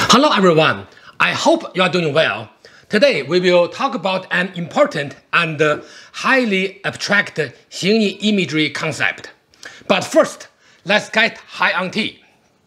Hello everyone, I hope you are doing well. Today we will talk about an important and highly abstract Xingyi imagery concept. But first, let's get high on tea.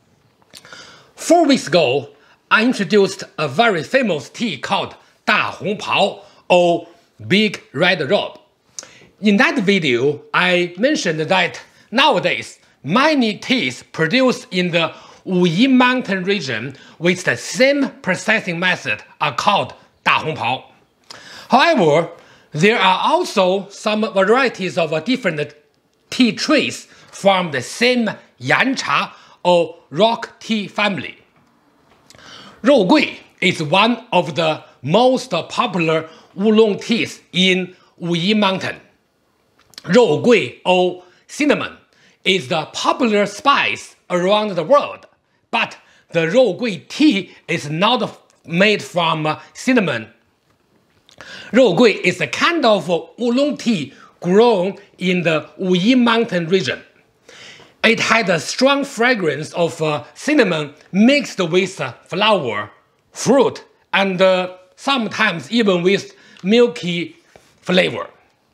4 weeks ago, I introduced a very famous tea called 大红袍 or Big Red Robe. In that video, I mentioned that nowadays, many teas produced in the Wuyi Mountain region with the same processing method are called 大红袍. However, there are also some varieties of different tea trees from the same Yancha or rock tea family. 肉桂 is one of the most popular oolong teas in Wuyi Mountain. 肉桂 or cinnamon is the popular spice around the world, but the 肉桂 tea is not made from cinnamon. 肉桂 is a kind of oolong tea grown in the Wuyi Mountain region. It had a strong fragrance of cinnamon mixed with flower, fruit, and sometimes even with milky flavor.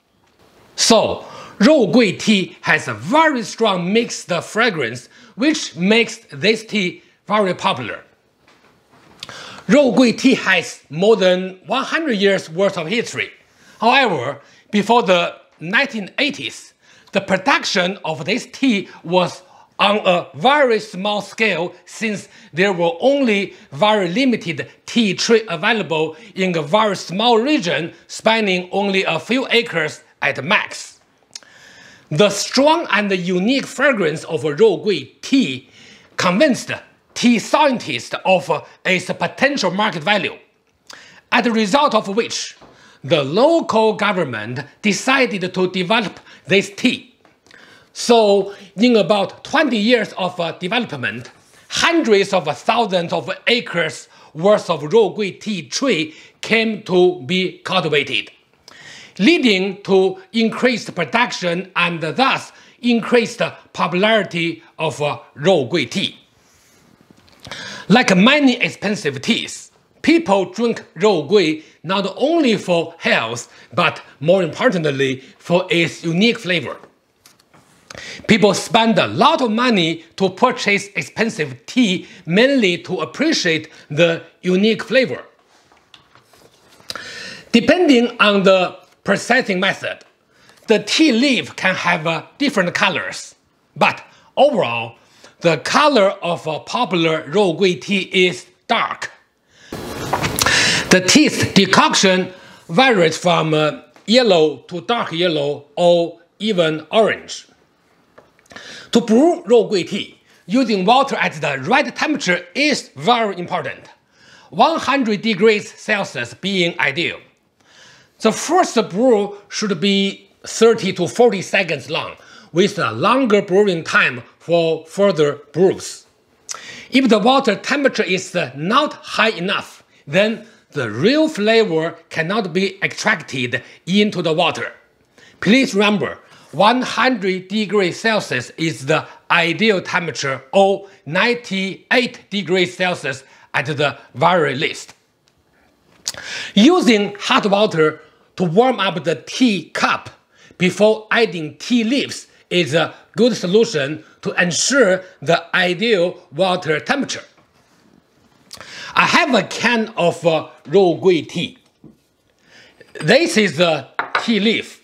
So, 肉桂 tea has a very strong mixed fragrance, which makes this tea very popular. 肉桂 tea has more than 100 years worth of history. However, before the 1980s, the production of this tea was on a very small scale since there were only very limited tea tree available in a very small region spanning only a few acres at max. The strong and unique fragrance of 肉桂 tea convinced tea scientists of its potential market value, as a result of which the local government decided to develop this tea. So, in about 20 years of development, hundreds of thousands of acres worth of 肉桂 tea tree came to be cultivated, leading to increased production and thus increased popularity of 肉桂 tea. Like many expensive teas, people drink 肉桂 not only for health, but more importantly for its unique flavor. People spend a lot of money to purchase expensive tea mainly to appreciate the unique flavor. Depending on the processing method, the tea leaf can have different colors, but overall, the color of a popular 肉桂 tea is dark. The tea's decoction varies from yellow to dark yellow or even orange. To brew 肉桂 tea, using water at the right temperature is very important, 100 degrees Celsius being ideal. The first brew should be 30 to 40 seconds long, with a longer brewing time for further brews. If the water temperature is not high enough, then the real flavor cannot be extracted into the water. Please remember, 100 degrees Celsius is the ideal temperature, or 98 degrees Celsius at the very least. Using hot water to warm up the tea cup before adding tea leaves is a good solution to ensure the ideal water temperature. I have a can of 肉桂 tea. This is the tea leaf.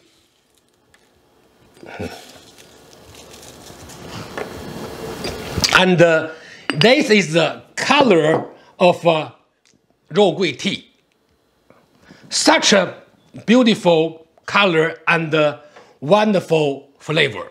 And this is the color of 肉桂 tea. Such a beautiful color and wonderful flavor.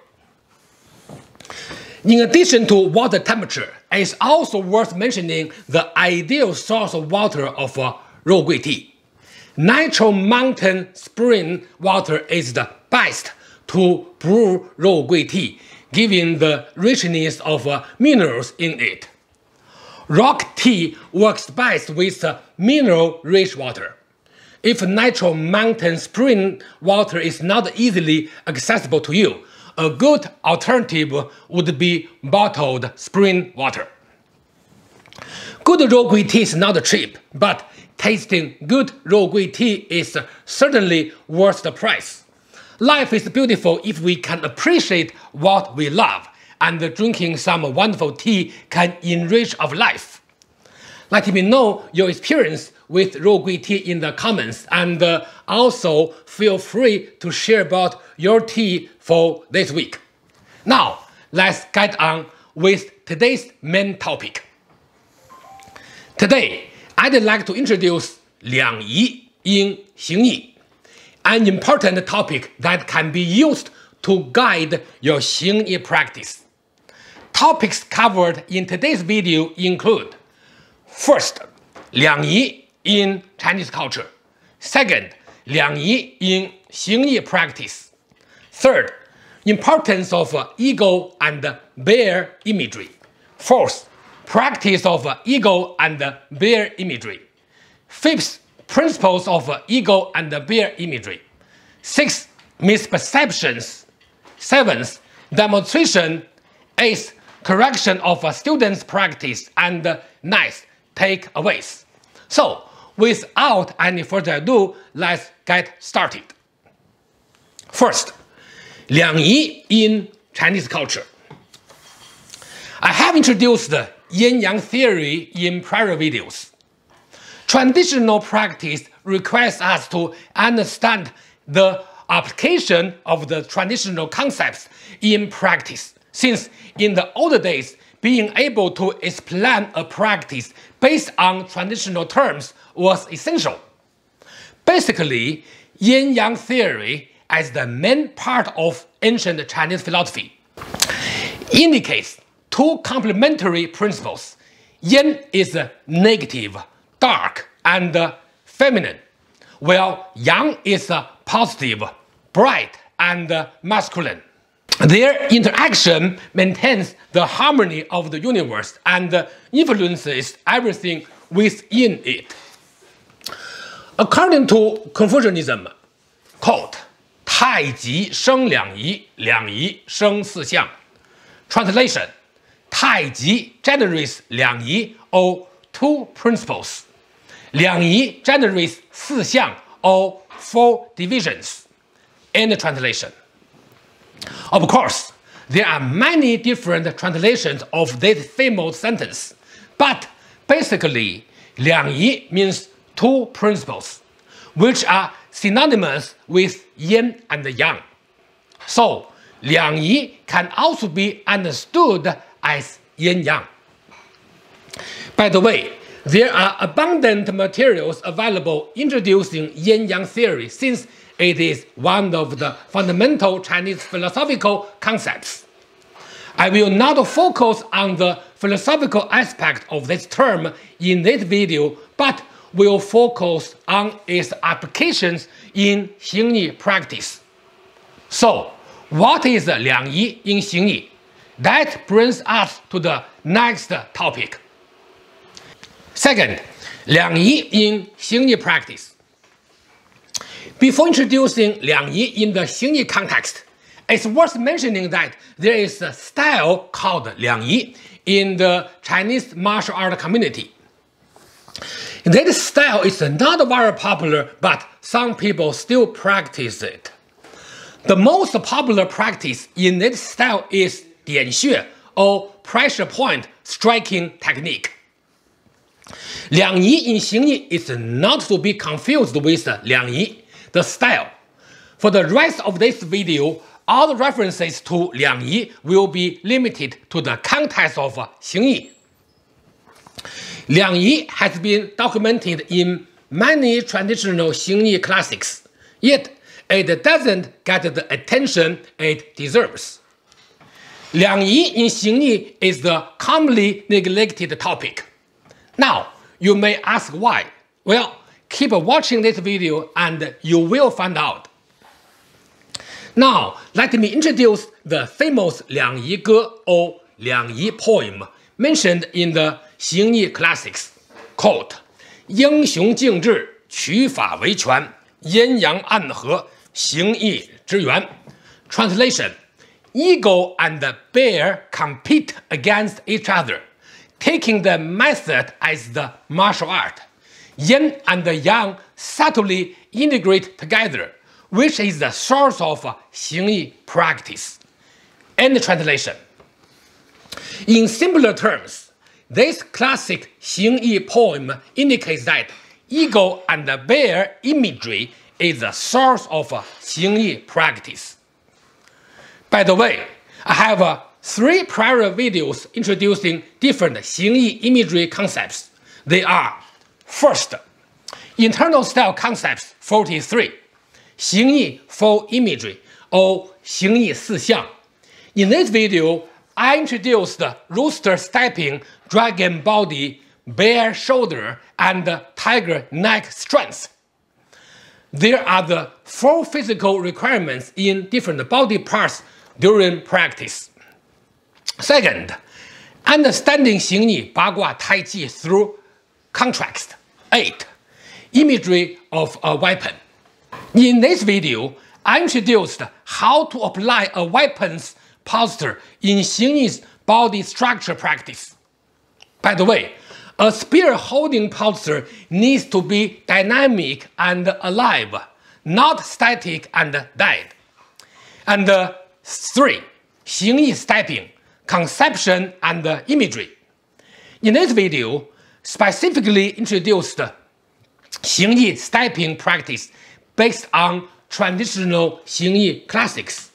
In addition to water temperature, it's also worth mentioning the ideal source of water of 肉桂 tea. Natural mountain spring water is the best to brew 肉桂 tea, given the richness of minerals in it. Rock tea works best with mineral-rich water. If natural mountain spring water is not easily accessible to you, a good alternative would be bottled spring water. Good raw green tea is not cheap, but tasting good raw green tea is certainly worth the price. Life is beautiful if we can appreciate what we love, and drinking some wonderful tea can enrich our life. Let me know your experience with raw green tea in the comments, and also feel free to share about your tea for this week. Now, let's get on with today's main topic. Today, I'd like to introduce 两仪 in 形意, an important topic that can be used to guide your 形意 practice. Topics covered in today's video include: first, 两仪 in Chinese culture. Second, 两仪 in 形意 practice. Third, importance of eagle and bear imagery. Fourth, practice of eagle and bear imagery. Fifth, principles of eagle and bear imagery. Sixth, misperceptions. Seventh, demonstration. Eighth, correction of a student's practice. And ninth, takeaways. So, without any further ado, let's get started. First, 两仪 in Chinese culture. I have introduced the yin-yang theory in prior videos. Traditional practice requires us to understand the application of the traditional concepts in practice, since in the old days, being able to explain a practice based on traditional terms was essential. Basically, yin-yang theory, as the main part of ancient Chinese philosophy, indicates two complementary principles. Yin is negative, dark, and feminine, while yang is positive, bright, and masculine. Their interaction maintains the harmony of the universe and influences everything within it. According to Confucianism, quote, 太极生两仪，两仪生四象. Translation: 太极 generates 两仪 or two principles. 两仪 generates 四象 or four divisions. End translation. Of course, there are many different translations of this famous sentence, but basically, 两仪 means two principles, which are synonymous with yin and yang. So, 两仪 can also be understood as yin-yang. By the way, there are abundant materials available introducing yin-yang theory, since it is one of the fundamental Chinese philosophical concepts. I will not focus on the philosophical aspect of this term in this video, but will focus on its applications in 形意 practice. So, what is 两仪 in 形意? That brings us to the next topic. Second, 两仪 in 形意 practice. Before introducing 两仪 in the 形意 context, it's worth mentioning that there is a style called 两仪 in the Chinese martial art community. That style is not very popular, but some people still practice it. The most popular practice in this style is 点穴 or pressure point striking technique. 两仪 in 形意 is not to be confused with 两仪, the style. For the rest of this video, all the references to 两仪 will be limited to the context of 形意. 两仪 has been documented in many traditional 形意 classics, yet it doesn't get the attention it deserves. 两仪 in 形意 is the commonly neglected topic. Now, you may ask why. Well, keep watching this video and you will find out. Now, let me introduce the famous 两仪歌 or 两仪 poem mentioned in the 形意 classics. Quote, 英雄竞志，取法为权，阴阳暗合，形意之源. Translation: Eagle and bear compete against each other. taking the method as the martial art. Yin and yang subtly integrate together, which is the source of Xingyi practice. End translation. In simpler terms, this classic Xingyi poem indicates that eagle and bear imagery is the source of Xingyi practice. By the way, I have 3 prior videos introducing different Xingyi imagery concepts. They are: first, internal style concepts 43, Xingyi full imagery, or 形意四象. In this video, I introduced rooster stepping, dragon body, bear shoulder, and tiger neck strength. There are the 4 physical requirements in different body parts during practice. Second, understanding 形意八卦太极 through context. 8. Imagery of a weapon. In this video, I introduced how to apply a weapon's posture in 形意 body structure practice. By the way, a spear holding posture needs to be dynamic and alive, not static and dead. And 3. 形意 stepping, conception and imagery. In this video, specifically introduced 形意 stepping practice based on traditional 形意 classics.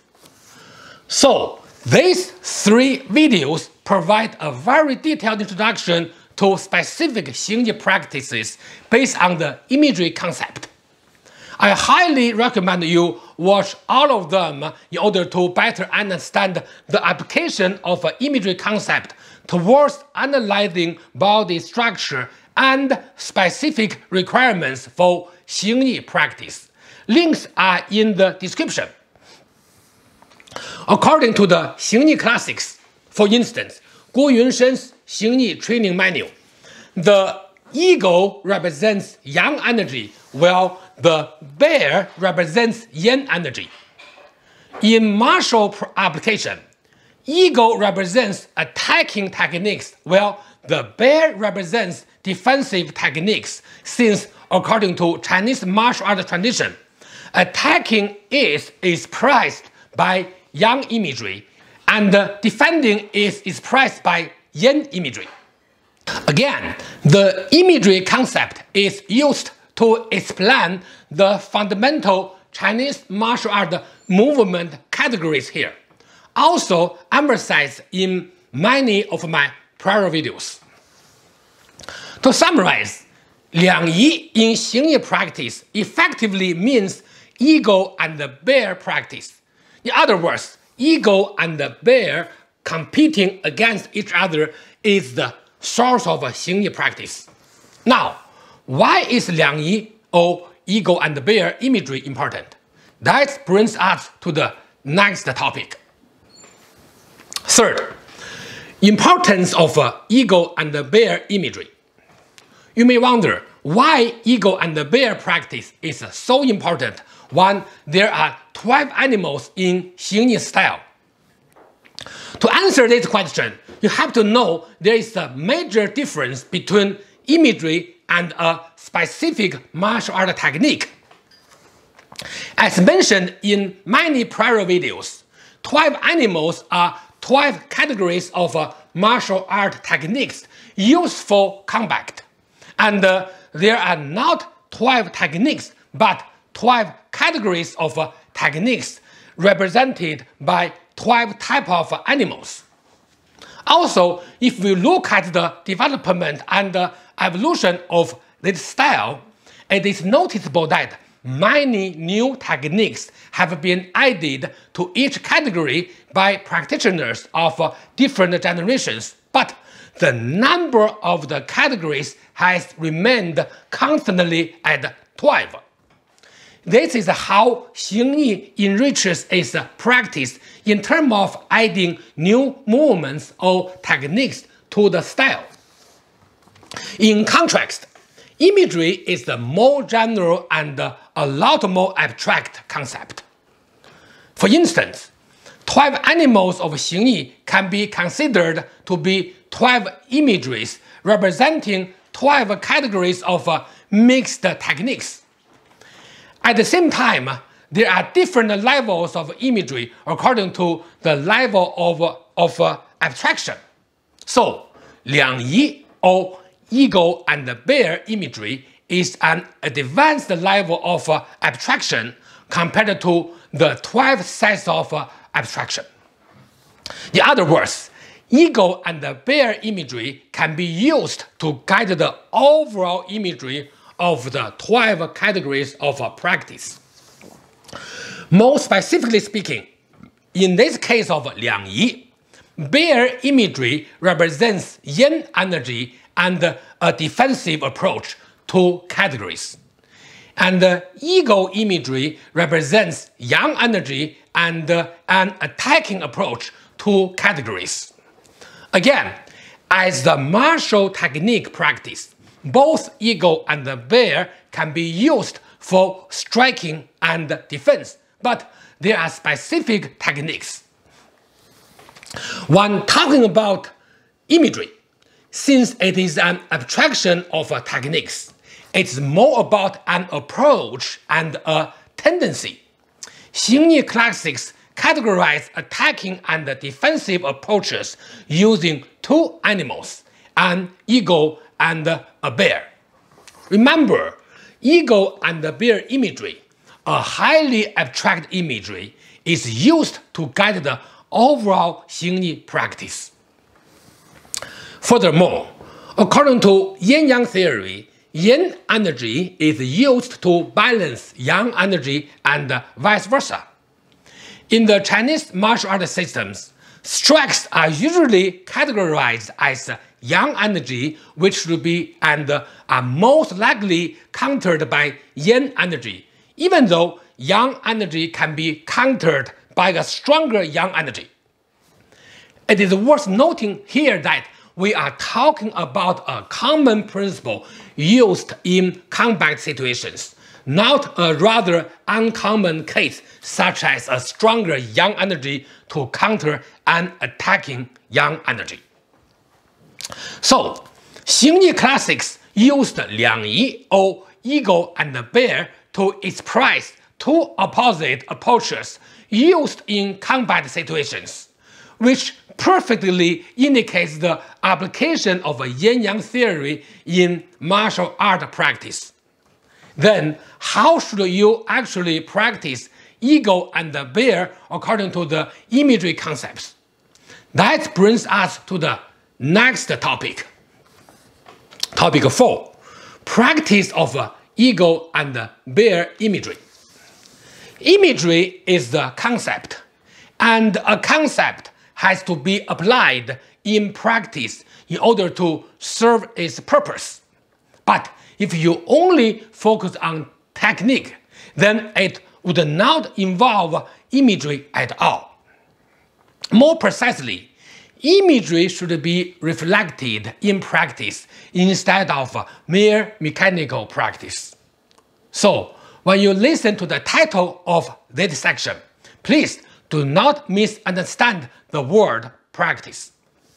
So, these 3 videos provide a very detailed introduction to specific 形意 practices based on the imagery concept. I highly recommend you watch all of them in order to better understand the application of an imagery concept towards analyzing body structure and specific requirements for 形意 practice. Links are in the description. According to the 形意 classics, for instance, Guo Yunshen's 形意 training manual, the eagle represents yang energy, while the bear represents yin energy. In martial application, eagle represents attacking techniques, while the bear represents defensive techniques, since according to Chinese martial art tradition, attacking is expressed by yang imagery, and defending is expressed by yin imagery. Again, the imagery concept is used to explain the fundamental Chinese martial art movement categories here, also emphasized in many of my prior videos. To summarize, 两仪 in 形意 practice effectively means eagle and bear practice. In other words, eagle and bear competing against each other is the source of 形意 practice. Now, why is 两仪 or eagle and bear imagery important? That brings us to the next topic. Third, importance of eagle and bear imagery. You may wonder why eagle and bear practice is so important when there are 12 animals in 形意 style. To answer this question, you have to know there is a major difference between imagery and a specific martial art technique. As mentioned in many prior videos, 12 animals are 12 categories of martial art techniques used for combat. And there are not 12 techniques, but 12 categories of techniques represented by 12 types of animals. Also, if we look at the development and evolution of this style, it is noticeable that many new techniques have been added to each category by practitioners of different generations, but the number of the categories has remained constantly at 12. This is how 形意 enriches its practice in terms of adding new movements or techniques to the style. In contrast, imagery is the more general and a lot more abstract concept. For instance, 12 animals of 形意 can be considered to be 12 imageries representing 12 categories of mixed techniques. At the same time, there are different levels of imagery according to the level of abstraction. So, 两仪 or eagle and bear imagery is an advanced level of abstraction compared to the 12 sets of abstraction. In other words, eagle and bear imagery can be used to guide the overall imagery of the 12 categories of practice. More specifically speaking, in this case of 两仪, bear imagery represents yin energy and a defensive approach to categories. And eagle imagery represents yang energy and an attacking approach to categories. Again, as the martial technique practice, both eagle and bear can be used for striking and defense, but there are specific techniques. When talking about imagery, since it is an abstraction of techniques, it's more about an approach and a tendency. Xingyi classics categorize attacking and defensive approaches using two animals, an eagle and a bear. Remember, eagle and bear imagery, a highly abstract imagery, is used to guide the overall Xingyi practice. Furthermore, according to yin-yang theory, yin energy is used to balance yang energy and vice versa. In the Chinese martial art systems, strikes are usually categorized as yang energy, which should be and are most likely countered by yin energy, even though yang energy can be countered by a stronger yang energy. It is worth noting here that we are talking about a common principle used in combat situations, not a rather uncommon case such as a stronger yang energy to counter an attacking yang energy. So, Xingyi classics used 两仪 or eagle and bear to express two opposite approaches used in combat situations, which perfectly indicates the application of a yin-yang theory in martial art practice. Then, how should you actually practice eagle and bear according to the imagery concepts? That brings us to the next topic. Topic 4. Practice of eagle and bear imagery. Imagery is the concept, and a concept has to be applied in practice in order to serve its purpose. But if you only focus on technique, then it would not involve imagery at all. More precisely, imagery should be reflected in practice instead of mere mechanical practice. So, when you listen to the title of this section, please do not misunderstand the word practice.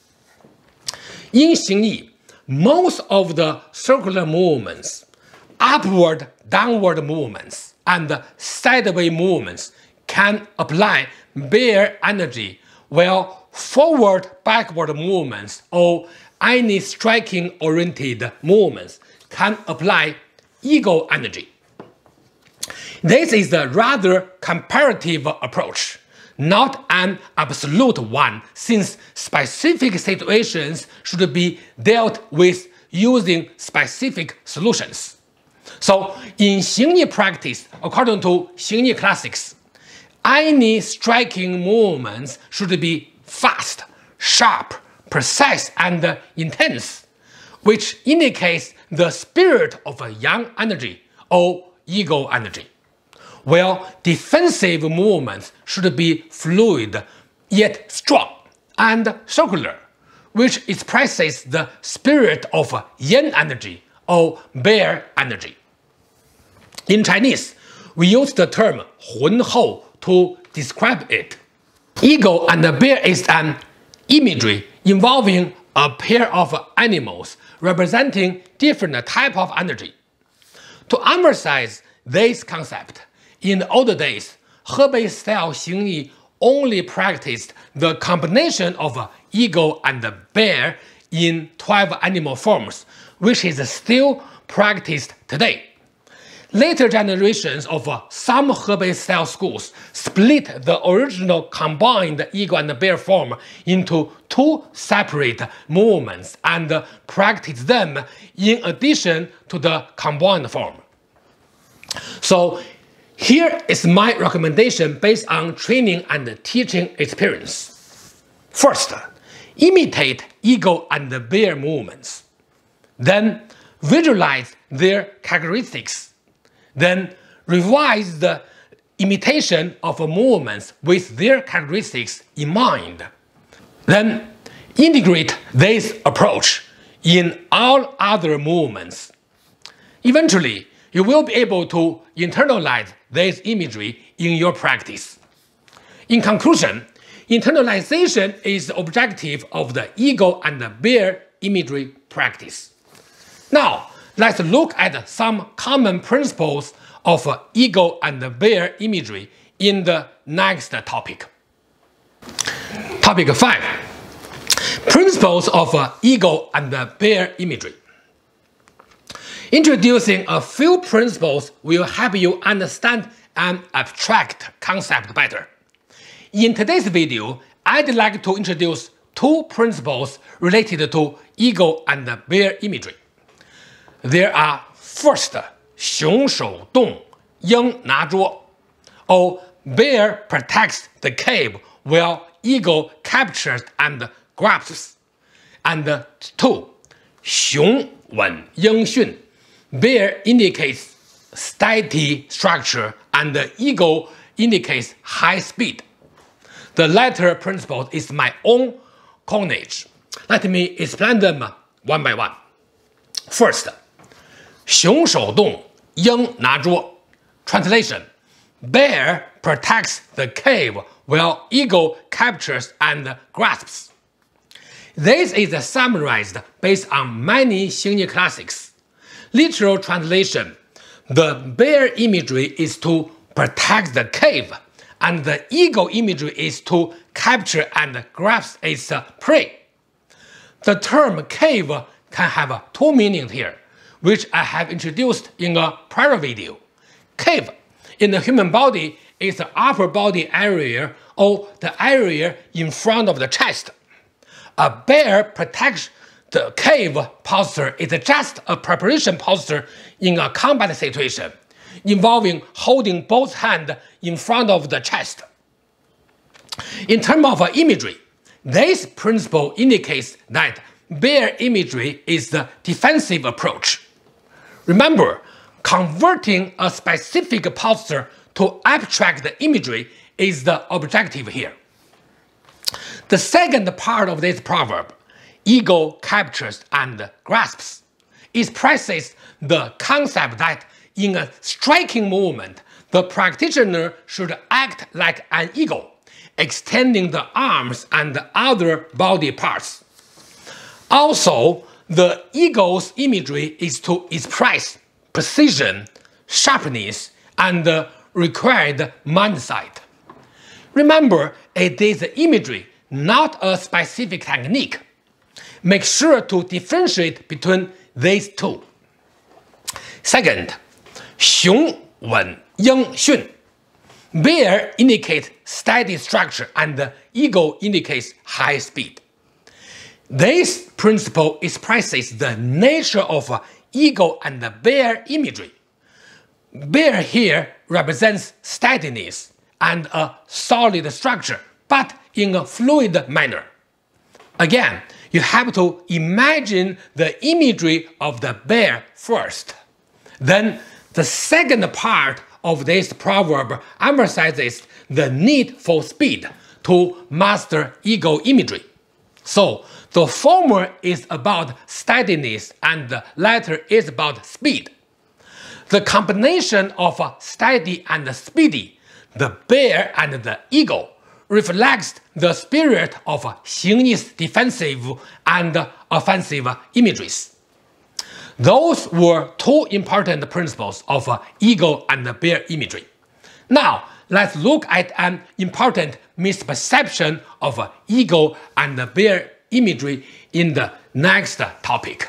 In Xingyi, most of the circular movements, upward, downward movements, and sideways movements can apply bear energy, while forward, backward movements or any striking-oriented movements can apply eagle energy. This is a rather comparative approach, not an absolute one, since specific situations should be dealt with using specific solutions. So, in Xingyi practice, according to Xingyi classics, any striking movements should be fast, sharp, precise, and intense, which indicates the spirit of a yang energy or eagle energy, while defensive movements should be fluid yet strong and circular, which expresses the spirit of yin energy or bear energy. In Chinese, we use the term 浑厚 to describe it. Eagle and bear is an imagery involving a pair of animals representing different type of energy. To emphasize this concept, in the older days, Hebei style Xingyi only practiced the combination of eagle and bear in 12 animal forms, which is still practiced today. Later generations of some Hebei style schools split the original combined eagle and bear form into two separate movements and practice them in addition to the combined form. So here is my recommendation based on training and teaching experience. First, imitate eagle and bear movements. Then visualize their characteristics. Then revise the imitation of movements with their characteristics in mind. Then integrate this approach in all other movements. Eventually, you will be able to internalize this imagery in your practice. In conclusion, internalization is the objective of the eagle and the bear imagery practice. Now, let's look at some common principles of eagle and bear imagery in the next topic. Topic 5. Principles of eagle and bear imagery. Introducing a few principles will help you understand an abstract concept better. In today's video, I'd like to introduce two principles related to eagle and bear imagery. There are first, 熊手动，鹰拿捉, or bear protects the cave while eagle captures and grasps. And two, 熊稳，鹰驯, bear indicates steady structure and the eagle indicates high speed. The latter principle is my own coinage. Let me explain them one by one. First, 熊手动，鹰拿捉. Translation: Bear protects the cave while eagle captures and grasps. This is summarized based on many Xingyi classics. Literal translation: the bear imagery is to protect the cave, and the eagle imagery is to capture and grasp its prey. The term cave can have two meanings here, which I have introduced in a prior video. Cave in the human body is the upper body area or the area in front of the chest. A bear protects the cave posture is just a preparation posture in a combat situation, involving holding both hands in front of the chest. In terms of imagery, this principle indicates that bear imagery is the defensive approach. Remember, converting a specific posture to abstract imagery is the objective here. The second part of this proverb, eagle captures and grasps, expresses the concept that in a striking movement, the practitioner should act like an eagle, extending the arms and other body parts. Also, the eagle's imagery is to express precision, sharpness, and required mindsight. Remember, it is imagery, not a specific technique. Make sure to differentiate between these two. Second, 熊稳，鹰驯. Bear indicates steady structure and eagle indicates high speed. This principle expresses the nature of eagle and bear imagery. Bear here represents steadiness and a solid structure, but in a fluid manner. Again, you have to imagine the imagery of the bear first. Then the second part of this proverb emphasizes the need for speed to master eagle imagery. So the former is about steadiness and the latter is about speed. The combination of steady and speedy, the bear and the eagle, reflects the spirit of Xingyi's defensive and offensive imageries. Those were two important principles of eagle and bear imagery. Now, let's look at an important misperception of eagle and bear imagery in the next topic.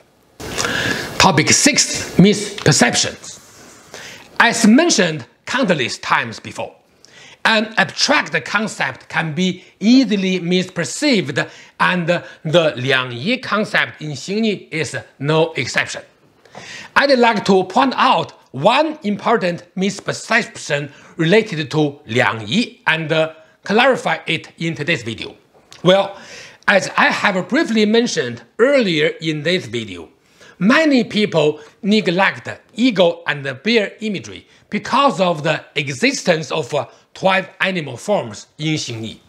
Topic 6. Misperceptions. As mentioned countless times before, an abstract concept can be easily misperceived, and the Liangyi concept in Xingyi is no exception. I'd like to point out one important misperception related to Liangyi and clarify it in today's video. Well, as I have briefly mentioned earlier in this video, many people neglect eagle and bear imagery because of the existence of 12 animal forms in Xingyi.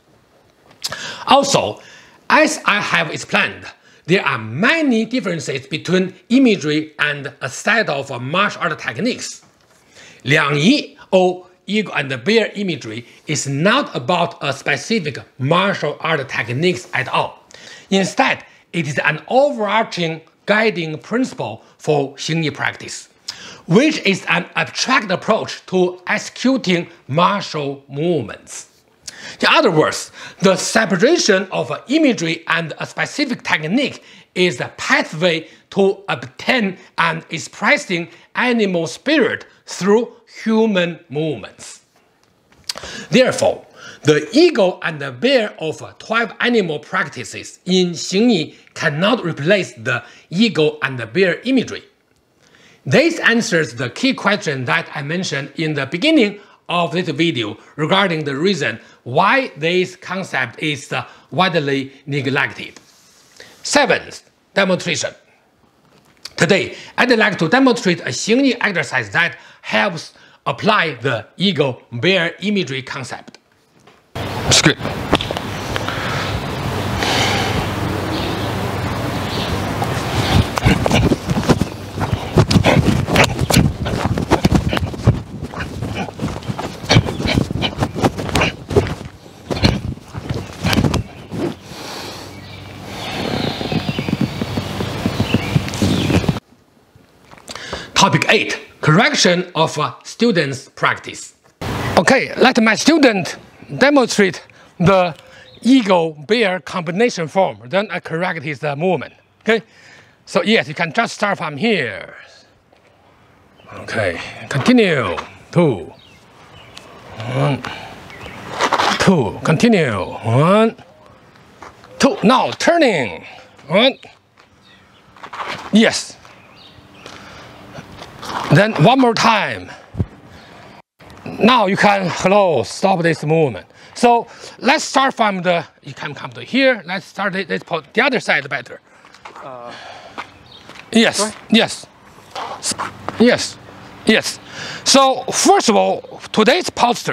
Also, as I have explained, there are many differences between imagery and a set of martial art techniques. Liangyi, or eagle and bear imagery, is not about a specific martial art techniques at all. Instead, it is an overarching guiding principle for Xingyi practice, which is an abstract approach to executing martial movements. In other words, the separation of imagery and a specific technique is the pathway to obtain and expressing animal spirit through human movements. Therefore, the eagle and the bear of 12 animal practices in Xingyi cannot replace the eagle and the bear imagery. This answers the key question that I mentioned in the beginning of this video regarding the reason why this concept is widely neglected. 7th, demonstration. Today, I'd like to demonstrate a Xingyi exercise that helps apply the eagle-bear imagery concept. It's good. Topic 8. Correction of students' practice. Okay, let my student demonstrate the eagle-bear combination form. Then I correct his movement. Okay, so yes, you can just start from here. Okay, continue. 2, 1, 2. Continue. 1, 2. Now turning. 1. Yes. Then one more time. Now you can stop this movement. So let's start from you can come to here. Let's start this the other side better. Yes, sorry? Yes, yes, yes. So first of all, today's posture,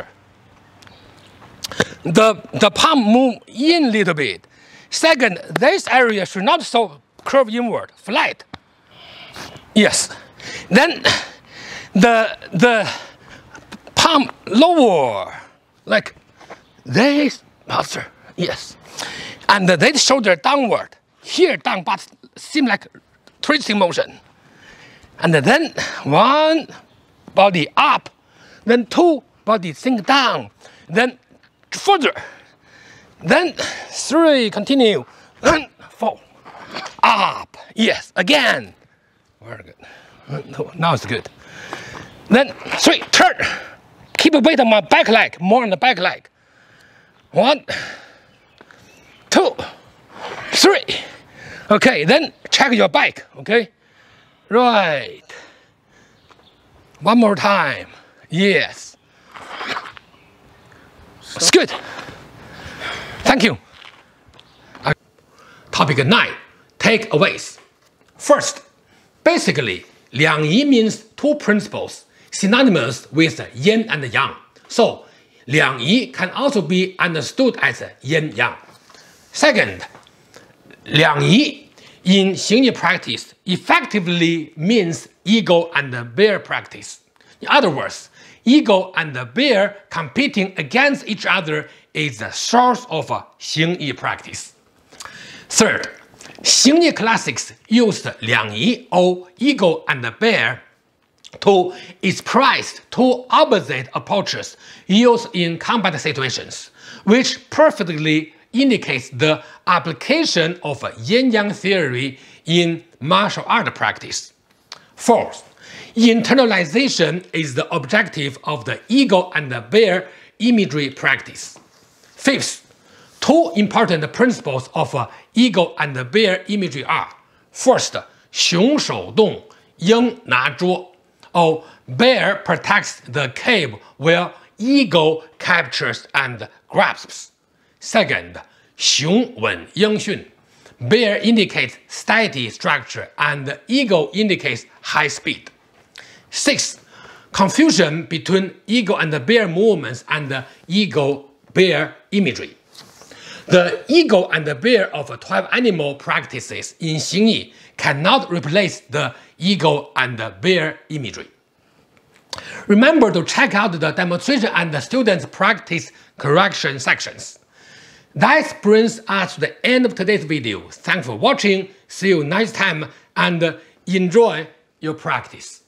the palm move in a little bit. Second, this area should not so curve inward, flat. Yes. Then the palm lower, like this posture, yes. And this shoulder downward, here down, but seem like twisting motion. And then 1, body up, then 2, body sink down, then further, then 3, continue, then 4, up, yes, again. Very good. Now it's good. Then 3, turn. Keep a weight on my back leg, more on the back leg. 1, 2, 3. Okay, then check your back, okay? Right. One more time. Yes. It's good. Thank you. Topic 9, takeaways. First, basically, Liangyi means two principles synonymous with yin and yang. So, Liangyi can also be understood as yin-yang. Second, Liangyi in Xingyi practice effectively means eagle and bear practice. In other words, eagle and bear competing against each other is the source of 形意 practice. Third, 形意 classics used 两仪 or eagle and bear to express two opposite approaches used in combat situations, which perfectly indicates the application of yin-yang theory in martial art practice. Fourth, internalization is the objective of the eagle and the bear imagery practice. Fifth, two important principles of eagle and bear imagery are: first, 熊手动，鹰拿捉, or bear protects the cave while eagle captures and grasps. Second, 熊稳鹰迅, bear indicates steady structure and eagle indicates high speed. Sixth, confusion between eagle and bear movements and eagle-bear imagery. The eagle and the bear of 12 animal practices in Xingyi cannot replace the eagle and the bear imagery. Remember to check out the demonstration and the students' practice correction sections. That brings us to the end of today's video. Thanks for watching, see you next time, and enjoy your practice.